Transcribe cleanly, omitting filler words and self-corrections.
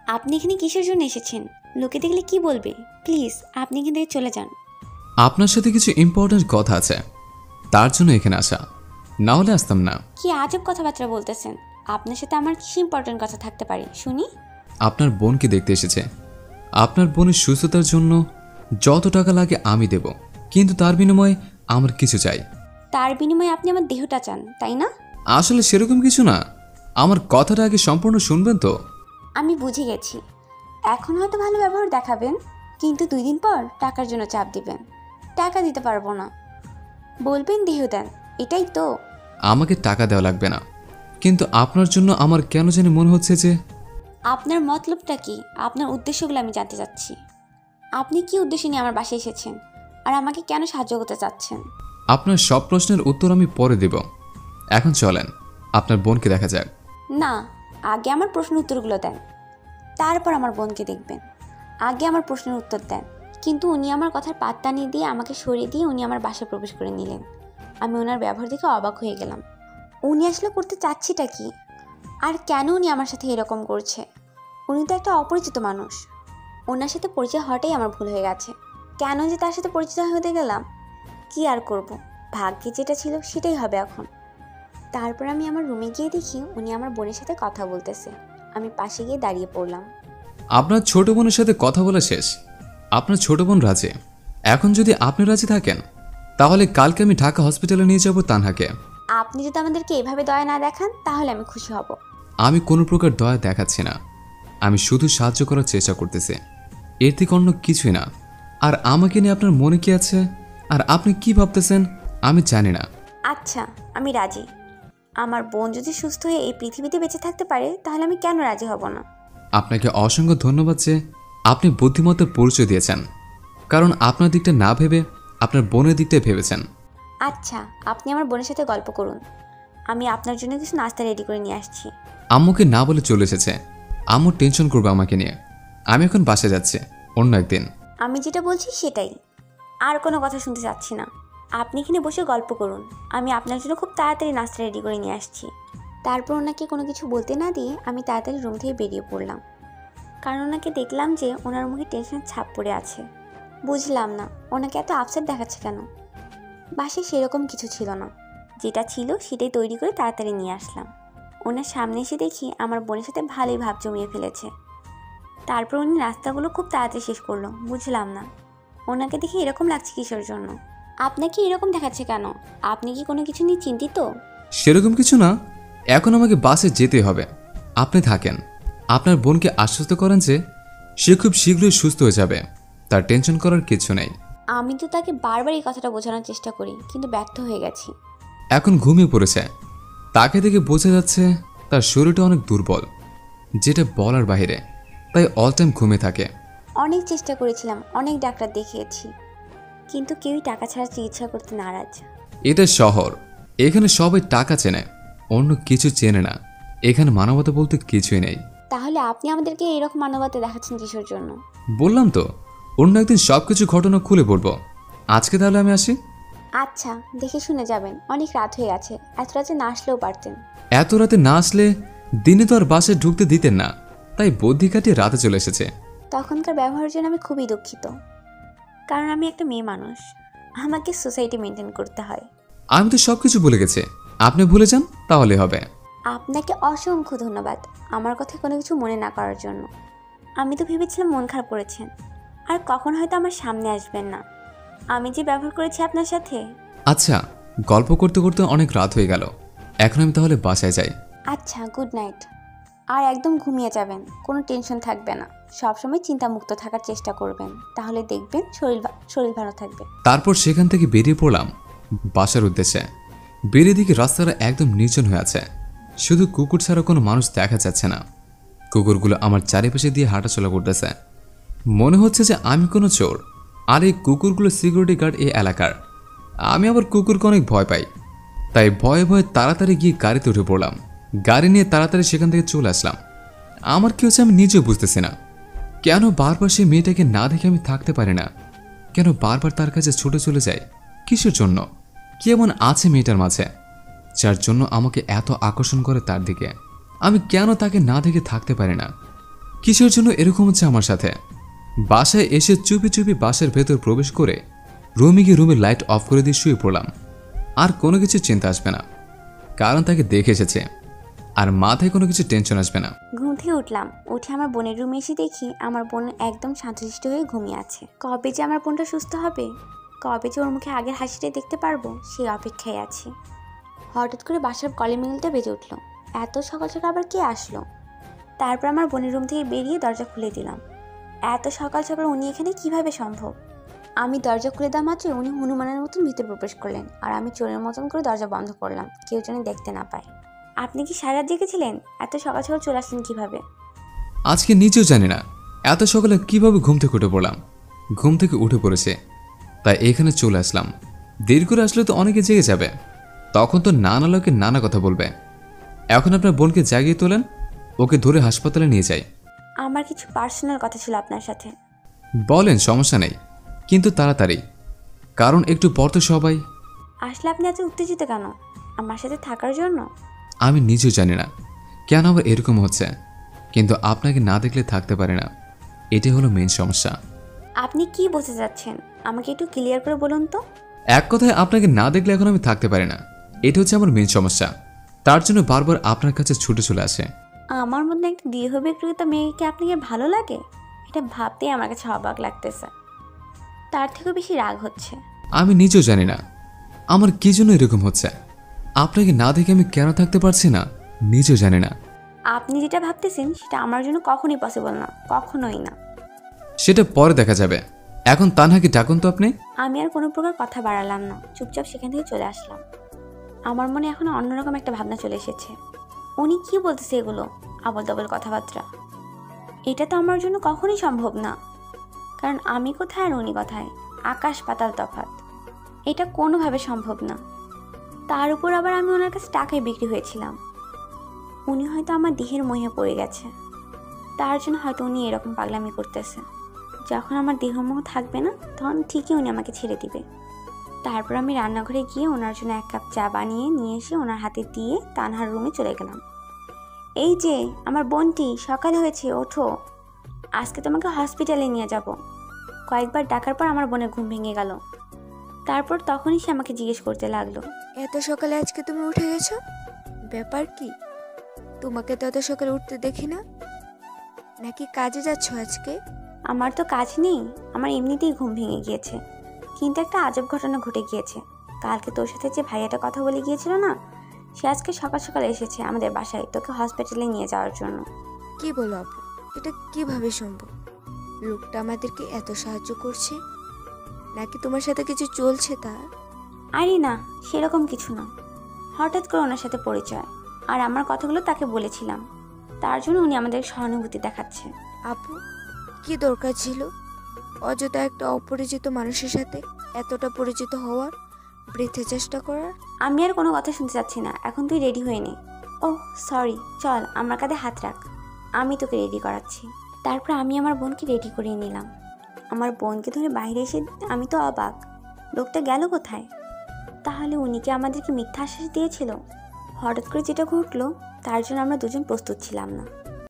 আপনি এখানে কিসের জন্য এসেছেন? লোকে দেখলে কি বলবে? প্লিজ আপনি এখান থেকে চলে যান। আপনার সাথে কিছু ইম্পর্টেন্ট কথা আছে, তার জন্য এখানে আসা, না হলে আসতাম না। কি আজব কথাবার্তা বলতেছেন? আপনার সাথে আমার কি ইম্পর্টেন্ট কথা থাকতে পারে শুনি? আপনার বোনকে দেখতে এসেছে। আপনার বোনের সুস্থতার জন্য যত টাকা লাগে আমি দেব, কিন্তু তার বিনিময়ে আমার কিছু চাই। তার বিনিময়ে আপনি আমার দেহটা চান, তাই না? আসলে সেরকম কিছু না, আমার কথাটা আগে সম্পূর্ণ শুনবেন তো। আমি বুঝে গেছি। এখন হয়তো ভালো ব্যবহার দেখাবেন, কিন্তু 2 দিন পর টাকার জন্য চাপ দিবেন। টাকা দিতে পারবো না, বলবেন দেহ দেন, এটাই তো। আমাকে টাকা দেওয়া লাগবে না, কিন্তু আপনার জন্য আমার কেন জানি মনে হচ্ছে যে। আপনার মতলবটা কি? আপনার উদ্দেশ্যগুলো আমি জানতে চাচ্ছি। আপনি কি উদ্দেশ্য নিয়ে আমার বাসায় এসেছেন, আর আমাকে কেন সাহায্য করতে চাচ্ছেন? আপনার সব প্রশ্নের উত্তর আমি পরে দেব, এখন চলেন আপনার বোনকে দেখা যাক। না, আগে আমার প্রশ্নের উত্তরগুলো দেন, তারপর আমার বোনকে দেখবেন। আগে আমার প্রশ্নের উত্তর দেন। কিন্তু উনি আমার কথার পাত্তা নিয়ে দিয়ে আমাকে সরিয়ে দিয়ে উনি আমার বাসায় প্রবেশ করে নিলেন। আমি ওনার ব্যবহার দেখে অবাক হয়ে গেলাম। উনি আসলে করতে চাচ্ছিটা কি, আর কেন উনি আমার সাথে এরকম করছে? উনি তো একটা অপরিচিত মানুষ। ওনার সাথে পরিচয় হওয়াটাই আমার ভুল হয়ে গেছে। কেন যে তার সাথে পরিচিত হতে গেলাম? কি আর করব, ভাগ্যে যেটা ছিল সেটাই হবে এখন। তারপর আমি আমার রুমে গিয়ে দেখি উনি আমার বোনের সাথে কথা বলতেছে। আমি পাশে গিয়ে দাঁড়িয়ে পড়লাম। আপনার ছোট বোনের সাথে কথা বলা শেষ। আপনার ছোট বোন রাজি। এখন যদি আপনি রাজি থাকেন, তাহলে কালকে আমি ঢাকা হসপিটালে নিয়ে যাব তানহাকে। আপনি যদি আমাদেরকে এভাবে দয়া না দেখান তাহলে আমি খুশি হব। আমি কোনো প্রকার দয়া দেখাচ্ছি না, আমি শুধু সাহায্য করার চেষ্টা করতেছি, এর থেকে অন্য কিছুই না। আর আমাকে নিয়ে আপনার মনে কি আছে আর আপনি কি ভাবতেছেন আমি জানি না। আচ্ছা, আমি রাজি। আমার বোন যদি সুস্থ হয়ে এই পৃথিবীতে বেঁচে থাকতে পারে তাহলে আমি কেন রাজি হব না? আপনাকে অসংখ্য ধন্যবাদ যে আপনি বুদ্ধিমত্তার পরিচয় দিয়েছেন, কারণ আপনার দিকটা না ভেবে আপনার বোনের দিকটাই ভেবেছেন। আচ্ছা, আপনি আমার বোনের সাথে গল্প করুন। আমি আপনার জন্য কিছু নাস্তা রেডি করে নিয়ে আসছি। আম্মুকে না বলে চলে এসেছে। আম্মু টেনশন করবে আমাকে নিয়ে। আমি এখন বাসে যাচ্ছি, অন্য একদিন। আমি যেটা বলছি সেটাই, আর কোনো কথা শুনতে চাচ্ছি না। আপনি এখানে বসে গল্প করুন, আমি আপনার জন্য খুব তাড়াতাড়ি নাস্তা রেডি করে নিয়ে আসছি। তারপর ওনাকে কোনো কিছু বলতে না দিয়ে আমি তাড়াতাড়ি রুম থেকে বেরিয়ে পড়লাম, কারণ ওনাকে দেখলাম যে ওনার মুখে টেনশনের ছাপ পড়ে আছে। বুঝলাম না ওনাকে এত আপসেট দেখাচ্ছে কেন। বাসায় সেরকম কিছু ছিল না, যেটা ছিল সেটাই তৈরি করে তাড়াতাড়ি নিয়ে আসলাম। ওনার সামনে এসে দেখি আমার বোনের সাথে ভালোই ভাব জমিয়ে ফেলেছে। তারপর উনি নাস্তাগুলো খুব তাড়াতাড়ি শেষ করলো। বুঝলাম না ওনাকে দেখে এরকম লাগছে কিসের জন্য। আপনাকে এরকম দেখাচ্ছে কেন? আপনি কি কোনো কিছু নিয়ে চিন্তিত? সেরকম কিছু না, এখন আমাকে বাসে যেতে হবে। আপনি থাকেন, আপনার বোনকে আশ্বস্ত করেন যে সে খুব শীঘ্রই সুস্থ হয়ে যাবে, তার টেনশন করার কিছু নেই। আমি তো তাকে বারবার এই কথাটা বোঝানোর চেষ্টা করি, কিন্তু ব্যর্থ হয়ে গেছি। এখন ঘুমিয়ে পড়েছে, তাকে দেখে বোঝা যাচ্ছে তার শরীরটা অনেক দুর্বল, যেটা বলার বাইরে, তাই অল টাইম ঘুমিয়ে থাকে। অনেক চেষ্টা করেছিলাম, অনেক ডাক্তার দেখিয়েছি, কিন্তু কেউই টাকা ছাড়া চিকিৎসা করতে নারাজ। এটা শহর, এখানে সবাই টাকা চেনে, অন্য কিছু চেনে না। এখানে মানবতা বলতে কিছুই নেই। তাহলে আপনি আমাদেরকে এরকম মানবতা দেখাচ্ছেন কিসের জন্য? বললাম তো, অন্য একদিন সবকিছু ঘটনা খুলে বলবো। আজকে তাহলে আমি আসি। আচ্ছা, দেখে শুনে যাবেন, অনেক রাত হয়ে গেছে, এত রাতে না আসলেও পারতেন। এত রাতে না আসলে দিনে তো আর বাসে ঢুকতে দিতেন না, তাই বুদ্ধি কাটিয়ে রাতে চলে এসেছে। তখনকার ব্যবহারের জন্য আমি খুবই দুঃখিত, কারণ আমি একটা মেয়ে মানুষ, আমাকে সোসাইটি মেনটেন করতে হয়। আমি তো সবকিছু ভুলে গেছি, আপনি ভুলে যান তাহলে হবে। আপনাকে অসংখ্য ধন্যবাদ আমার কথা কোনো কিছু মনে না করার জন্য। আমি তো ভেবেছিলাম মন খারাপ করেছেন, আর কখন হয়তো আমার সামনে আসবেন না। আমি যে ব্যবহার করেছি আপনার সাথে। আচ্ছা, গল্প করতে করতে অনেক রাত হয়ে গেল, এখন আমি তাহলে বাসায় যাই। আচ্ছা, গুড নাইট। আর একদম ঘুমিয়ে যাবেন, কোনো টেনশন থাকবে না, সবসময় চিন্তামুক্ত থাকার চেষ্টা করবেন, তাহলে দেখবেন শরীর ভালো থাকবে। তারপর সেখান থেকে বেরিয়ে পড়লাম বাসার উদ্দেশ্যে। বেরিয়ে দিকে রাস্তাটা একদম নির্জন হয়ে আছে, শুধু কুকুর ছাড়া কোনো মানুষ দেখা যাচ্ছে না। কুকুরগুলো আমার চারিপাশে দিয়ে হাঁটাচলা করতেছে, মনে হচ্ছে যে আমি কোনো চোর, আর এই কুকুরগুলো সিকিউরিটি গার্ড এই এলাকার। আমি আবার কুকুরকে অনেক ভয় পাই, তাই ভয়ে ভয়ে তাড়াতাড়ি গিয়ে গাড়িতে উঠে পড়লাম। গাড়ি নিয়ে তাড়াতাড়ি সেখান থেকে চলে আসলাম। আমার কি হচ্ছে আমি নিজেও বুঝতেছি না, কেন বারবার সেই মেয়েটাকে না দেখে আমি থাকতে পারি না, কেন বারবার তার কাছে ছুটে চলে যায়, কিসের জন্য? কি এমন আছে মেয়েটার মাঝে যার জন্য আমাকে এত আকর্ষণ করে তার দিকে? আমি কেন তাকে না দেখে থাকতে পারি না? কিসের জন্য এরকম হচ্ছে আমার সাথে? বাসায় এসে চুপি চুপি বাসার ভেতর প্রবেশ করে রুমে গিয়ে রুমের লাইট অফ করে দিয়ে শুয়ে পড়লাম। আর কোনো কিছু চিন্তা আসবে না, কারণ তাকে দেখে এসেছে। আর মাথায় কোনো কিছু টেনশন আসবে না। ঘুম থেকে উঠলাম, উঠে আমার বোনের রুমে এসে দেখি আমার বোন একদম শান্তশিষ্ট হয়ে ঘুমিয়ে আছে। কবে যে আমার বোনটা সুস্থ হবে, কবে যে ওর মুখে আগের হাসিটাই দেখতে পারবো, সেই অপেক্ষায় আছি। হঠাৎ করে বাসার কলিং বেলটা বেজে উঠলো। এত সকাল সকাল আবার কে আসলো? তারপর আমার বোনের রুম থেকে বেরিয়ে দরজা খুলে দিলাম। এত সকাল সকাল উনি এখানে কিভাবে সম্ভব? আমি দরজা খুলে দেওয়া মাত্রই উনি হনুমানের মতন ভিতরে প্রবেশ করলেন, আর আমি চোরের মতন করে দরজা বন্ধ করলাম, কেউ যেন দেখতে না পায়। আপনি কি সারা রাত জেগেছিলেন? এত সকাল সকাল চলে আসলেন কিভাবে? আজকে নিজেও জানি না এত সকালে কিভাবে ঘুম থেকে উঠে পড়লাম। ঘুম থেকে উঠে পড়েছে, তাই এখানে চলে আসলাম। দেরি করে আসলে তো অনেকে জেগে যাবে, তখন তো নানা লোকে নানা কথা বলবে। এখন আপনার বোনকে জাগিয়ে তোলেন, ওকে ধরে হাসপাতালে নিয়ে যাই। আমার কিছু পার্সোনাল কথা ছিল আপনার সাথে। বলেন, সমস্যা নেই, কিন্তু তাড়াতাড়ি, কারণ একটু পর তো সবাই। আসলে আপনি এত উত্তেজিত কেন? আমার সাথে থাকার জন্য? আমি নিজেও জানি না কেন আবার এরকম হচ্ছে, কিন্তু আপনাকে না দেখলে থাকতে পারি না, এটাই হলো মেন সমস্যা। আপনি কি বলতে চাচ্ছেন আমাকে একটু ক্লিয়ার করে বলুন তো। এক কথায় আপনাকে না দেখলে এখন আমি থাকতে পারি না, এটা হচ্ছে আমার মেন সমস্যা। তার জন্য বারবার আপনার কাছে ছুটে চলে আসে। আমার মধ্যে একটা দীর্ঘ বিক্রিত মেয়েকে আপনাকে ভালো লাগে? এটা ভাবতেই আমার কাছে অবাক লাগতেছে, তার থেকেও বেশি রাগ হচ্ছে। আমি নিজেও জানি না আমার কি জন্য এরকম হচ্ছে। আপনাকে না দেখে আমি কেন থাকতে পারছি না, নিজেও জানি না। আপনি যেটা ভাবতেছেন সেটা আমার জন্য কখনোই পসিবল না, কখনোই না। সেটা পরে দেখা যাবে, এখন তানহাকে ডাকুন তো আপনি। আমি আর কোনো প্রকার কথা বাড়ালাম না, চুপচাপ সেখান থেকে চলে আসলাম। আমার মনে এখন অন্যরকম একটা ভাবনা চলে এসেছে। উনি কি বলতেছে এগুলো আবল তাবল কথাবার্তা? এটা তো আমার জন্য কখনোই সম্ভব না, কারণ আমি কোথায় আর উনি কোথায়, আকাশ পাতাল তফাৎ। এটা কোনোভাবে সম্ভব না। তার উপর আবার আমি ওনার কাছে টাকায় বিক্রি হয়েছিলাম। উনি হয়তো আমার দেহের মোহে পড়ে গেছে, তার জন্য হয়তো উনি এরকম পাগলামি করতেছে। যখন আমার দেহমোহ থাকবে না, তখন ঠিকই উনি আমাকে ছেড়ে দিবে। তারপর আমি রান্নাঘরে গিয়ে ওনার জন্য 1 কাপ চা বানিয়ে নিয়ে এসে ওনার হাতে দিয়ে তানহার রুমে চলে গেলাম। এই যে আমার বোনটি, সকাল হয়েছে, ওঠো, আজকে তোমাকে হসপিটালে নিয়ে যাব। কয়েকবার ডাকার পর আমার বোনের ঘুম ভেঙে গেল। তারপর তখনই সে আমাকে জিজ্ঞেস করতে লাগলো, এত সকালে আজকে তুমি উঠে গেছো, ব্যাপার কি? তোমাকে তো এত সকালে উঠতে দেখি না, নাকি কাজে যাচ্ছ আজকে? আমার তো কাজ নেই, আমার এমনিতেই ঘুম ভেঙে গিয়েছে। কিন্তু একটা আজব ঘটনা ঘটে গিয়েছে। কালকে তোর সাথে যে ভাইয়াটা কথা বলে গিয়েছিল না, সে আজকে সকাল সকাল এসেছে আমাদের বাসায় তোকে হসপিটালে নিয়ে যাওয়ার জন্য। কি বলো আপু, এটা কিভাবে সম্ভব? লোকটা আমাদেরকে এত সাহায্য করছে, নাকি তোমার সাথে কিছু চলছে তার? আরে না, সেরকম কিছু না। হঠাৎ করে ওনার সাথে পরিচয়, আর আমার কথাগুলো তাকে বলেছিলাম, তার জন্য উনি আমাদের সহানুভূতি দেখাচ্ছে। আপু, কি দরকার ছিল অযথা একটা অপরিচিত মানুষের সাথে এতটা পরিচিত হওয়ার, বৃথা চেষ্টা করার? আমি আর কোনো কথা শুনতে চাচ্ছি না, এখন তুই রেডি হয়ে নে। ওহ সরি, চল আমার কাঁধে হাত রাখ, আমি তোকে রেডি করাচ্ছি। তারপর আমি আমার বোনকে রেডি করিয়ে নিলাম। আমার বোনকে ধরে বাইরে এসে আমি তো অবাক, লোকটা গেল কোথায়? তাহলে উনি কি আমাদেরকে মিথ্যা আশ্বাস দিয়েছিল? হঠাৎ করে যেটা ঘটলো তার জন্য আমরা দুজন প্রস্তুত ছিলাম না।